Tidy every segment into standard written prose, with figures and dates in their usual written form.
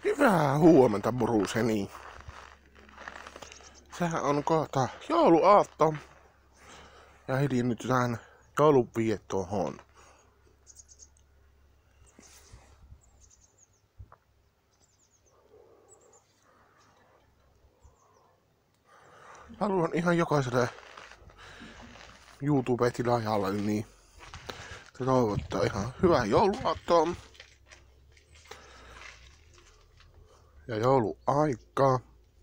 Hyvää huomenta, Bruseni. Sehän on kohta jouluaatto. Ja hidin nyt tähän joulunviettoon. Haluan ihan jokaiselle YouTube-tilaajalle niin toivottaa ihan hyvää jouluaattoa. Ja jouluaikaa.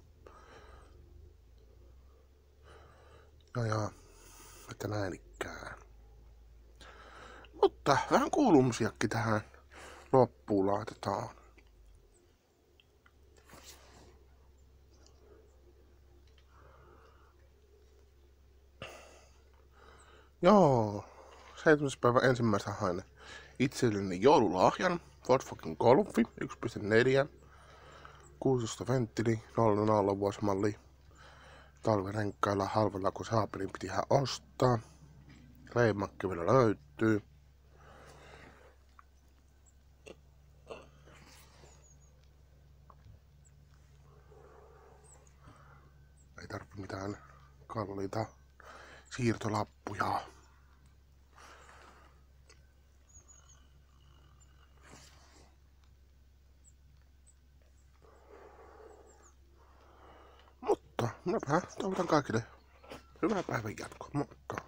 Ja että näin ikään. Mutta vähän kuulumisiakin tähän loppuun laitetaan. Joo, 7.1. hain itselleni joululahjan. Ford fucking Golfi 1.4. 16 venttili, 00 vuosimalli. Talvirenkkailla halvalla kun saapelin piti ihan ostaa. Leimakki vielä löytyy. Ei tarvitse mitään kalliita siirtolappuja. Mutta minäpä toivotan kaikille hyvää päivän jatkoa. Moikka!